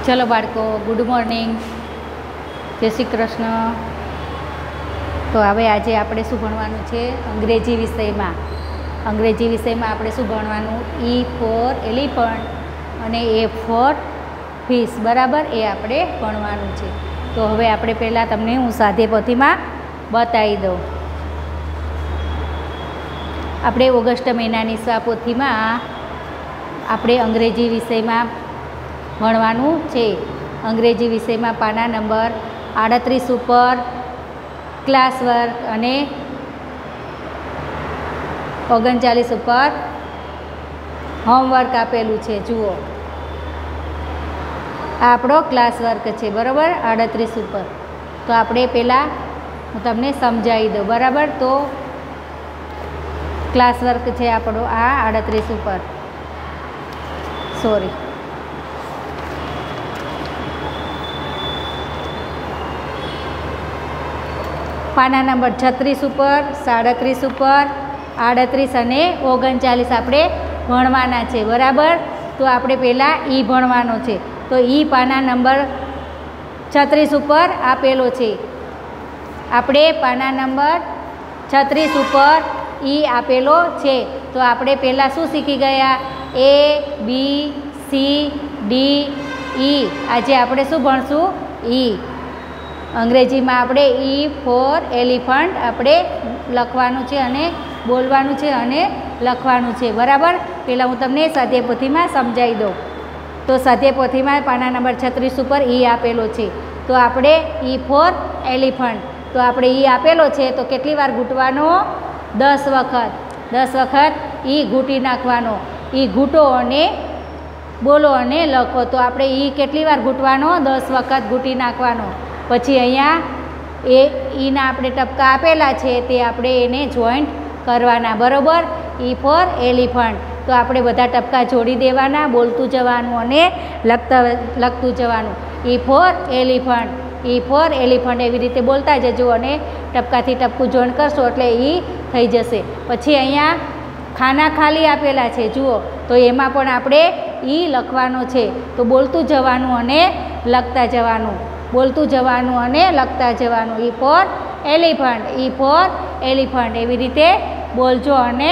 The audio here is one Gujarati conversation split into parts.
ચલો બાળકો, ગુડ મોર્નિંગ, જય શ્રી કૃષ્ણ. તો હવે આજે આપણે શું ભણવાનું છે? અંગ્રેજી વિષયમાં આપણે શું ભણવાનું? E ફોર એલિફન્ટ અને A ફોર ફિશ, બરાબર, એ આપણે ભણવાનું છે. તો હવે આપણે પહેલાં તમને હું સાધ્યપોથીમાં બતાવી દઉં. આપણે ઓગસ્ટ મહિનાની સ્વાપોથીમાં આપણે અંગ્રેજી વિષયમાં ભણવાનું છે. અંગ્રેજી વિષયમાં પાના નંબર 38 ઉપર ક્લાસ વર્ક અને 39 ઉપર હોમવર્ક આપેલું છે. જુઓ, આ આપણો ક્લાસ વર્ક છે, બરાબર, 38 ઉપર. તો આપણે પહેલાં હું તમને સમજાવી દઉં, બરાબર. તો ક્લાસ વર્ક છે આપણો આ 38 ઉપર, સોરી, પાના નંબર 36 ઉપર, 37 ઉપર, 38 અને 39 આપણે ભણવાના છે, બરાબર. તો આપણે પહેલાં ઈ ભણવાનો છે. તો ઈ પાના નંબર 36 ઉપર આપેલો છે. આપણે પાના નંબર 36 ઉપર ઈ આપેલો છે. તો આપણે પહેલાં શું શીખી ગયા? A, B, C, D, E. આજે આપણે શું ભણશું? ઈ. અંગ્રેજીમાં આપણે E ફોર એલિફન્ટ આપણે લખવાનું છે અને બોલવાનું છે અને લખવાનું છે, બરાબર. પહેલાં હું તમને સાધ્યપોથીમાં સમજાવી દઉં. તો સાધ્યપોથીમાં પાના નંબર 36 ઉપર ઈ આપેલો છે. તો આપણે E ફોર એલિફન્ટ, તો આપણે ઈ આપેલો છે તો કેટલી વાર ઘૂંટવાનો? 10 વખત. 10 વખત ઈ ઘૂંટી નાખવાનો. ઈ ઘૂંટો અને બોલો અને લખો. તો આપણે ઈ કેટલી વાર ઘૂંટવાનો? 10 વખત ઘૂંટી નાખવાનો. પછી અહીંયા ઈના આપણે ટપકા આપેલા છે તે આપણે એને જોઈન્ટ કરવાના, બરાબર. ઈ ફોર એલિફન્ટ, તો આપણે બધા ટપકા જોડી દેવાના, બોલતું જવાનું અને લખતું જવાનું. E for elephant, E for elephant, એવી રીતે બોલતા જજો અને ટપકાથી ટપકું જોઈન્ટ કરશો એટલે ઈ થઈ જશે. પછી અહીંયા ખાના ખાલી આપેલા છે, જુઓ. તો એમાં પણ આપણે ઈ લખવાનો છે. તો બોલતું જવાનું અને લખતા જવાનું, બોલતું જવાનું અને લખતા જવાનું. E for elephant, E for elephant, એવી રીતે બોલજો અને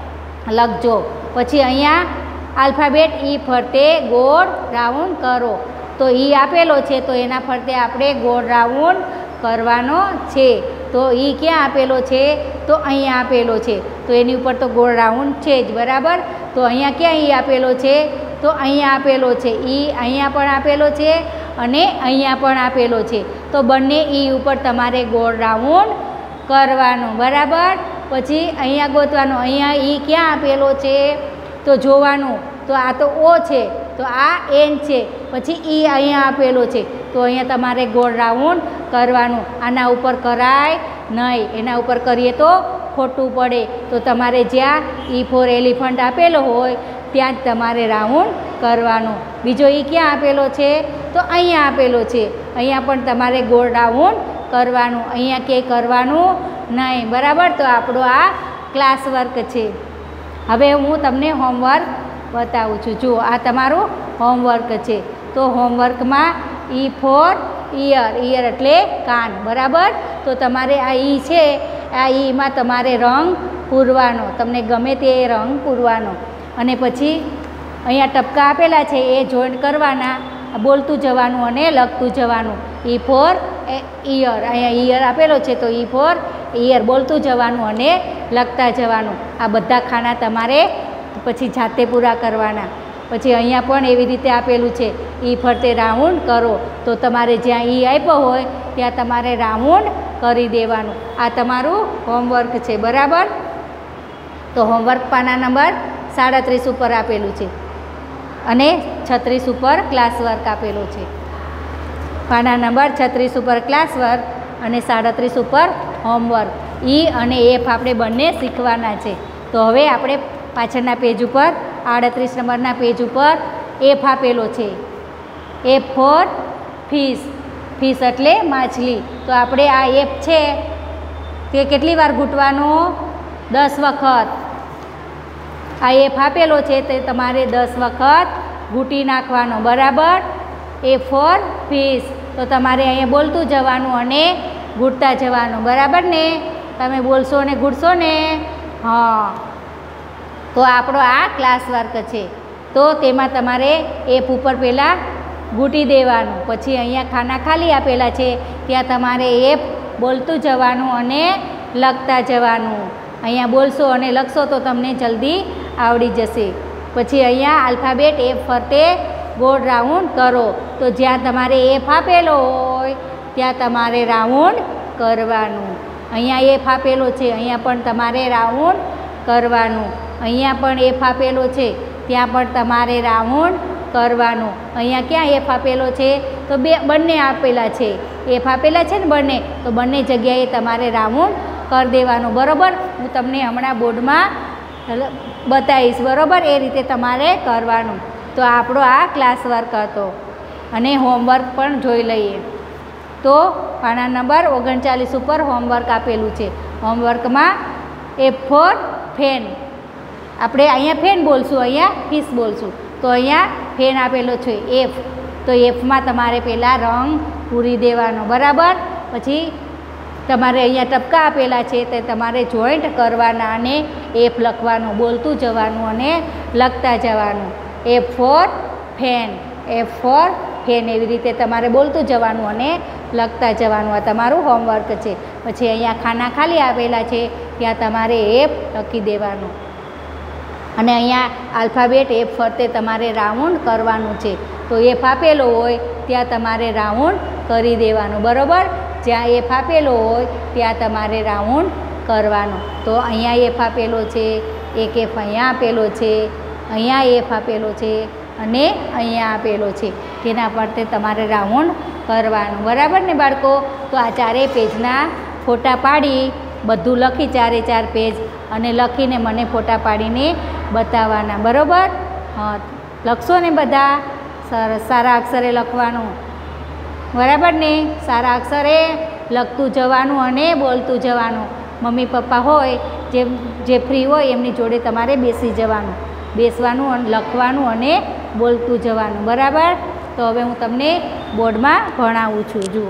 લખજો. પછી અહીંયા આલ્ફાબેટ ઈ ફરતે ગોળ રાઉન્ડ કરો. તો ઈ આપેલો છે તો એના ફરતે આપણે ગોળ રાઉન્ડ કરવાનો છે. તો ઈ ક્યાં આપેલો છે? તો અહીંયા આપેલો છે. તો એની ઉપર તો ગોળ રાઉન્ડ છે જ, બરાબર. તો અહીંયા ક્યાં ઈ આપેલો છે? તો અહીંયા આપેલો છે. ઈ અહીંયા પણ આપેલો છે અને અહીંયા પણ આપેલો છે. તો બંને ઈ ઉપર તમારે ગોળ રાઉન્ડ કરવાનો, બરાબર. પછી અહીંયા ગોતવાનો. અહીંયા ઈ ક્યાં આપેલો છે? તો જોવાનું. તો આ તો ઓ છે, તો આ એન છે. પછી ઈ અહીંયા આપેલો છે, તો અહીંયા તમારે ગોળ રાઉન્ડ કરવાનું. આના ઉપર કરાય નહીં, એના ઉપર કરીએ તો ખોટું પડે. તો તમારે જ્યાં ઈ ફોર એલિફન્ટ આપેલો હોય ત્યાં જ તમારે રાઉન્ડ કરવાનું. બીજો ઈ ક્યાં આપેલો છે? તો અહીંયા આપેલો છે. અહીંયા પણ તમારે ગોળ રાઉન્ડ કરવાનું, અહીંયા ક્યાંય કરવાનું નહીં, બરાબર. તો આપણો આ ક્લાસ વર્ક છે. હવે હું તમને હોમવર્ક બતાવું છું. જુઓ, આ તમારું હોમવર્ક છે. તો હોમવર્કમાં ઈ ફોર ઇયર, ઇયર એટલે કાન, બરાબર. તો તમારે આ ઈ છે, આ ઈમાં તમારે રંગ પૂરવાનો, તમને ગમે તે રંગ પૂરવાનો. અને પછી અહીંયા ટપકા આપેલા છે એ જોઈન્ટ કરવાના, બોલતું જવાનું અને લખતું જવાનું. ઈ ફોર ઇયર, અહીંયા ઇયર આપેલો છે તો ઈ ફોર ઇયર, બોલતું જવાનું અને લખતા જવાનું. આ બધા ખાના તમારે પછી જાતે પૂરા કરવાના. પછી અહીંયા પણ એવી રીતે આપેલું છે, ઈ ફરતે રાઉન્ડ કરો. તો તમારે જ્યાં ઈ આપ્યો હોય ત્યાં તમારે રાઉન્ડ કરી દેવાનું. આ તમારું હોમવર્ક છે, બરાબર. તો હોમવર્ક પાના નંબર 37 ઉપર આપેલું છે અને 36 ઉપર ક્લાસ વર્ક આપેલો છે. પાના નંબર 36 ઉપર ક્લાસ વર્ક અને 37 ઉપર હોમવર્ક. ઈ અને એફ આપણે બંને શીખવાના છે. તો હવે આપણે પાછળના પેજ ઉપર 38 નંબરના પેજ ઉપર એફ આપેલો છે. એફ ફોર ફિશ, ફિશ એટલે માછલી. તો આપણે આ એફ છે તે કેટલી વાર ઘૂંટવાનો? 10 વખત. આ એફ આપેલો છે તે તમારે 10 વખત ઘૂંટી નાખવાનો, બરાબર. F for fish. તો તમારે અહીંયા બોલતું જવાનું અને ઘૂંટતા જવાનું, બરાબર ને? તમે બોલશો ને ઘૂંટશો ને? હા. તો આપણો આ ક્લાસ વર્ક છે. તો તેમાં તમારે F ઉપર પહેલાં ઘૂંટી દેવાનું, પછી અહીંયા ખાના ખાલી આપેલા છે ત્યાં તમારે F બોલતું જવાનું અને લખતા જવાનું. અહીંયા બોલશો અને લખશો તો તમને જલ્દી આવડી જશે. પછી અહીંયા આલ્ફાબેટ F ફરતે ગોળ રાઉન્ડ કરો. તો જ્યાં તમારે F આપેલો હોય ત્યાં તમારે રાઉન્ડ કરવાનું. અહીંયા F આપેલો છે, અહીંયા પણ તમારે રાઉન્ડ કરવાનું. અહીંયા પણ F આપેલો છે, ત્યાં પણ તમારે રાઉન્ડ કરવાનું. અહીંયા ક્યાં F આપેલો છે? તો બંને આપેલા છે. F આપેલા છે ને બંને, તો બંને જગ્યાએ તમારે રાઉન્ડ કરી દેવાનું, બરાબર? હું તમને હમણાં બોર્ડમાં બતાવીશ, બરાબર? એ રીતે તમારે કરવાનું. તો આપણો આ ક્લાસ વર્ક હતો અને હોમવર્ક પણ જોઈ લઈએ. તો પાના નંબર 39 ઉપર હોમવર્ક આપેલું છે. હોમવર્કમાં F for ફેન, આપણે અહીંયા ફેન બોલશું, અહીંયા ફિશ બોલશું. તો અહીંયા ફેન આપેલો છે F, તો Fમાં તમારે પહેલાં રંગ પૂરી દેવાનો, બરાબર? પછી તમારે અહીંયા ટપકા આપેલા છે તે તમારે જોઈન્ટ કરવાના અને F લખવાનું, બોલતું જવાનું અને લખતા જવાનું. F for fan, F for fan, એવી રીતે તમારે બોલતું જવાનું અને લખતા જવાનું. આ તમારું હોમવર્ક છે. પછી અહીંયા ખાના ખાલી આપેલા છે ત્યાં તમારે F લખી દેવાનું અને અહીંયા આલ્ફાબેટ F ફરતે તમારે રાઉન્ડ કરવાનું છે. તો F આપેલો હોય ત્યાં તમારે રાઉન્ડ કરી દેવાનું, બરાબર? જ્યાં F આપેલો હોય ત્યાં તમારે રાઉન્ડ કરવાનું. તો અહીંયા F આપેલો છે, એક F અહીંયા આપેલો છે, અહીંયા F આપેલો છે અને અહીંયા આપેલો છે, તેના પર તમારે રાઉન્ડ કરવાનું, બરાબર ને બાળકો? તો આ ચારેય પેજના ફોટા પાડી બધું લખી, ચારે ચાર પેજ, અને લખીને મને ફોટા પાડીને બતાવવાના, બરાબર? હા, લખશો ને બધા? સરસ, સારા અક્ષરે લખવાનું, બરાબર ને? સારા અક્ષરે લખતું જવાનું અને બોલતું જવાનું. મમ્મી પપ્પા હોય જે ફ્રી હોય એમની જોડે તમારે બેસવાનું અને લખવાનું અને બોલતું જવાનું, બરાબર? તો હવે હું તમને બોર્ડમાં ભણાવું છું. જુઓ,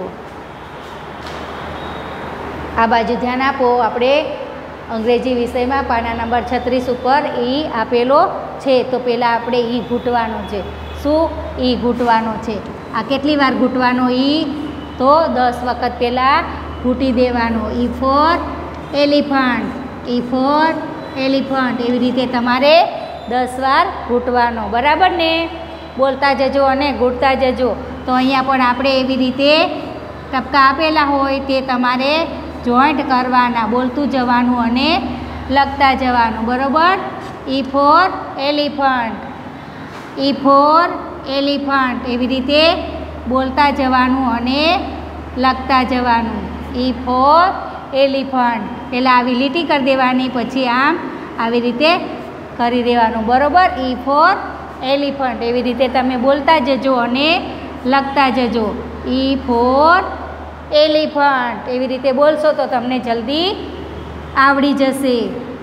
આ બાજુ ધ્યાન આપો. આપણે અંગ્રેજી વિષયમાં પાના નંબર 36 ઉપર ઈ આપેલો છે. તો પહેલાં આપણે ઈ ઘૂંટવાનો છે. શું? ઈ ઘૂંટવાનો છે. આ કેટલી વાર ઘૂંટવાનો ઈ? તો 10 વખત પહેલાં ઘૂંટી દેવાનો. E for elephant, E for elephant, એવી રીતે તમારે 10 વાર ઘૂંટવાનો, બરાબર ને? બોલતા જજો અને ઘૂંટતા જજો. તો અહીંયા પણ આપણે એવી રીતે ટપકા આપેલા હોય તે તમારે જોઈન્ટ કરવાના, બોલતું જવાનું અને લખતા જવાનું, બરાબર? E for elephant, E for elephant, એવી રીતે બોલતા જવાનું અને લખતા જવાનું. ઈ ફોર એલિફન્ટ, પહેલાં આવી લીટી કરી દેવાની, પછી આમ આવી રીતે કરી દેવાનું, બરાબર? ઈ ફોર એલિફન્ટ, એવી રીતે તમે બોલતા જજો અને લખતા જજો. ઈ ફોર એલિફન્ટ, એવી રીતે બોલશો તો તમને જલ્દી આવડી જશે.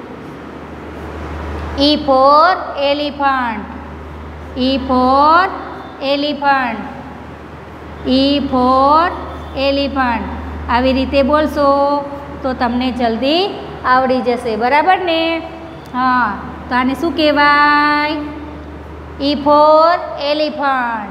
E for elephant, E for elephant, E for elephant, આવી રીતે બોલશો તો તમને જલ્દી આવડી જશે, બરાબર ને? હા, તો આને શું કહેવાય? E for elephant,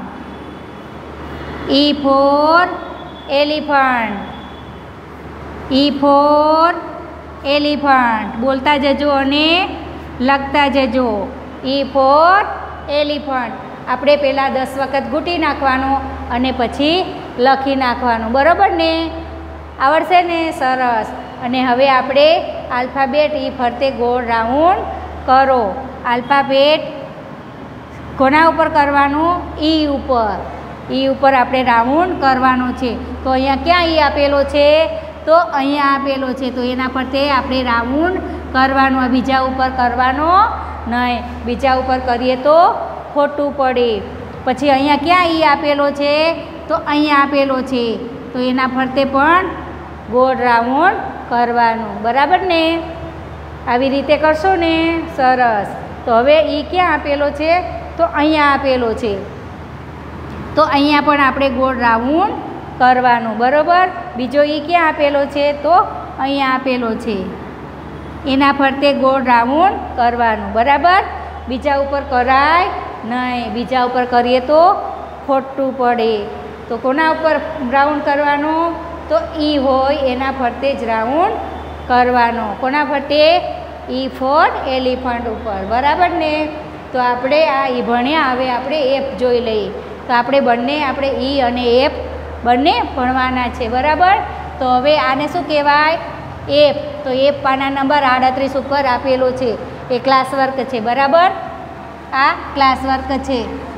E for elephant, E for elephant, બોલતા જજો અને લખતા જજો. ઈ ફોર એલિફન્ટ, આપણે પહેલાં 10 વખત ઘૂંટી નાખવાનું અને પછી લખી નાખવાનું, બરાબર ને? આવડશે ને? સરસ. અને હવે આપણે આલ્ફાબેટ ઈ ફરતે ગોળ રાઉન્ડ કરો. આલ્ફાબેટ કોના ઉપર કરવાનું? ઈ ઉપર. ઈ ઉપર આપણે રાઉન્ડ કરવાનો છે. તો અહીંયા ક્યાં ઈ આપેલો છે? તો અહીંયા આપેલો છે. તો એના ફરતે આપણે રાઉન્ડ કરવાનું, બીજા ઉપર કરવાનો નહીં. બીજા ઉપર કરીએ તો ખોટું પડે. પછી અહીંયા ક્યાં ઈ આપેલો છે? તો અહીંયા આપેલો છે. તો એના ફરતે પણ ગોળ રાઉન્ડ કરવાનું, બરાબર ને? આવી રીતે કરશો ને? સરસ. તો હવે ઈ ક્યાં આપેલો છે? તો અહીંયા આપેલો છે. તો અહીંયા પણ આપણે ગોળ રાઉન્ડ કરવાનું, બરાબર. બીજો એ ક્યાં આપેલો છે? તો અહીંયા આપેલો છે. એના ફરતે ગોળ રાઉન્ડ કરવાનું, બરાબર. બીજા ઉપર કરાય નહીં, બીજા ઉપર કરીએ તો ખોટું પડે. તો કોના ઉપર રાઉન્ડ કરવાનું? તો ઈ હોય એના ફરતે જ રાઉન્ડ કરવાનો. કોના ફરતે? ઈ ફોર એલિફન્ટ ઉપર, બરાબર ને. તો આપણે આ ઈ ભણ્યા, હવે આપણે એફ જોઈ લઈએ. તો આપણે ઈ અને એફ બંને ભણવાના છે, બરાબર. તો હવે આને શું કહેવાય? એફ. તો એફ પાના નંબર 38 ઉપર આપેલો છે. એ ક્લાસ વર્ક છે, બરાબર. આ ક્લાસ વર્ક છે,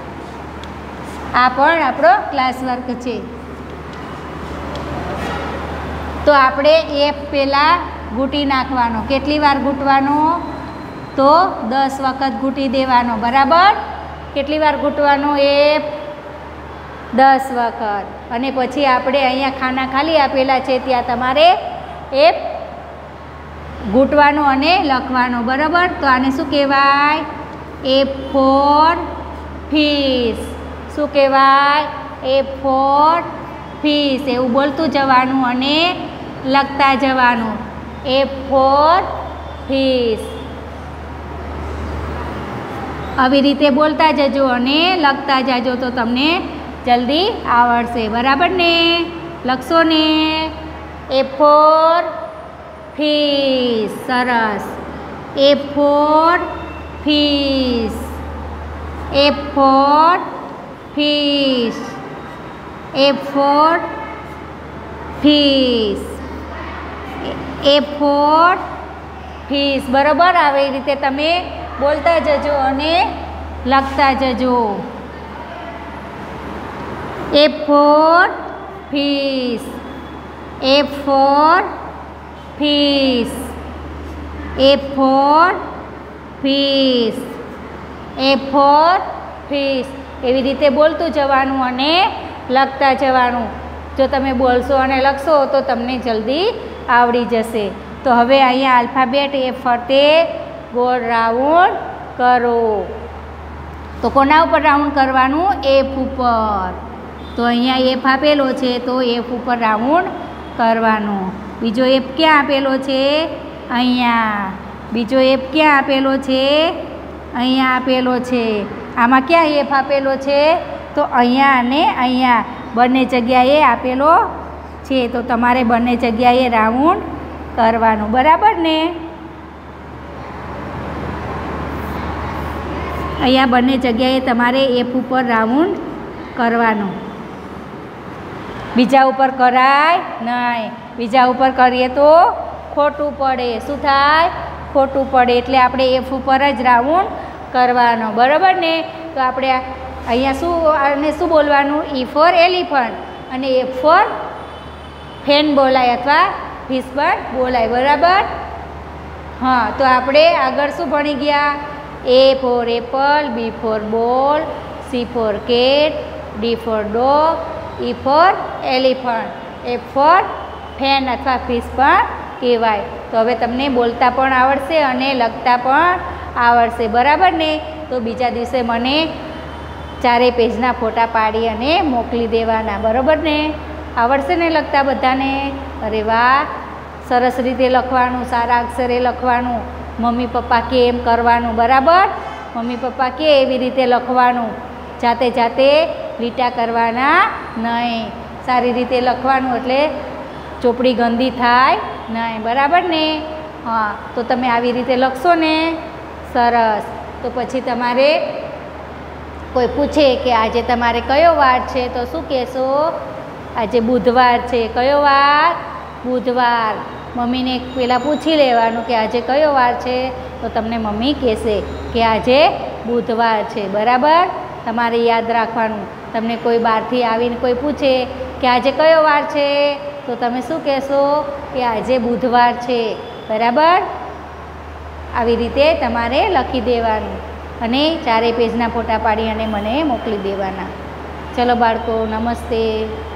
આ પણ આપણો ક્લાસ વર્ક છે. તો આપણે એફ પહેલાં ઘૂંટી નાખવાનો. કેટલી વાર ઘૂંટવાનો? તો 10 વખત ઘૂંટી દેવાનો, બરાબર. કેટલી વાર ઘૂંટવાનો? એફ 10 વખત. અને પછી આપણે અહીંયા ખાના ખાલી આપેલા છે ત્યાં તમારે એફ ઘૂંટવાનો અને લખવાનો, બરાબર. તો આને શું કહેવાય? F for fish. શું કહેવાય? F for fish. એવું બોલતું જવાનું અને લખતા જવાનું. F for fish. આવી રીતે બોલતા જજો અને લખતા જજો તો તમને જલ્દી આવડશે, બરાબર ને. લખશો ને? F for fish. સરસ. F for fish. F for fish. F for fish. F for fish. બરાબર. આવી રીતે તમે બોલતા જજો અને લખતા જજો. F for fish. F for fish. F for fish. F for fish. એવી રીતે બોલતું જવાનું અને લખતા જવાનું. જો તમે બોલશો અને લખશો તો તમને જલ્દી આવડી જશે. તો હવે અહીંયા આલ્ફાબેટ એફ ફરતે ગોળ રાઉન્ડ કરો. તો કોના ઉપર રાઉન્ડ કરવાનું? એફ ઉપર. તો અહીંયા એફ આપેલો છે તો એફ ઉપર રાઉન્ડ કરવાનો. બીજો એફ ક્યાં આપેલો છે? અહીંયા. બીજો એફ ક્યાં આપેલો છે? અહીંયા આપેલો છે. આમાં ક્યાં એફ આપેલો છે? તો અહીંયા અને અહીંયા બંને જગ્યાએ આપેલો છે. તો તમારે બંને જગ્યાએ રાઉન્ડ કરવાનું, બરાબર ને. અહીંયા બંને જગ્યાએ તમારે એફ ઉપર રાઉન્ડ કરવાનું. બીજા ઉપર કરાય નહીં. બીજા ઉપર કરીએ તો ખોટું પડે. શું થાય? ખોટું પડે. એટલે આપણે એફ ઉપર જ રાઉન્ડ કરવાનો, બરાબર ને. તો આપણે અહીંયા શું બોલવાનું? ઈ ફોર એલિફન્ટ અને એફ ફોર ફેન બોલાય અથવા ફિશ પણ બોલાય, બરાબર. હા. તો આપણે આગળ શું ભણી ગયા? A for apple, B for ball, C for cat, D for dog, E for elephant, F for fan અથવા ફિશ પણ કહેવાય. તો હવે તમને બોલતા પણ આવડશે અને લખતા પણ આવડશે, બરાબર ને. તો બીજા દિવસે મને 4 પેજના ફોટા પાડી અને મોકલી દેવાના, બરાબર ને. આવડશે ને લખતા બધાને? અરે વાહ. સરસ રીતે લખવાનું, સારા અક્ષરે લખવાનું. મમ્મી પપ્પા કે એમ કરવાનું, બરાબર. મમ્મી પપ્પા કે એવી રીતે લખવાનું. જાતે જાતે લીટા કરવાના નહીં. સારી રીતે લખવાનું એટલે ચોપડી ગંદી થાય નહીં, બરાબર ને. હા. તો તમે આવી રીતે લખશો ને? સરસ. તો પછી તમારે કોઈ પૂછે કે આજે તમારે કયો વાર છે તો શું કહેશો? આજે બુધવાર છે. કયો વાર? બુધવાર. મમ્મીને પહેલાં પૂછી લેવાનું કે આજે કયો વાર છે તો તમને મમ્મી કહેશે કે આજે બુધવાર છે, બરાબર. તમારે યાદ રાખવાનું. તમને કોઈ બહારથી આવીને કોઈ પૂછે કે આજે કયો વાર છે તો તમે શું કહેશો? કે આજે બુધવાર છે, બરાબર. આવી રીતે તમારે લખી દેવાનું અને 4 પેજના ફોટા પાડી અને મને મોકલી દેવાના. ચલો બાળકો, નમસ્તે.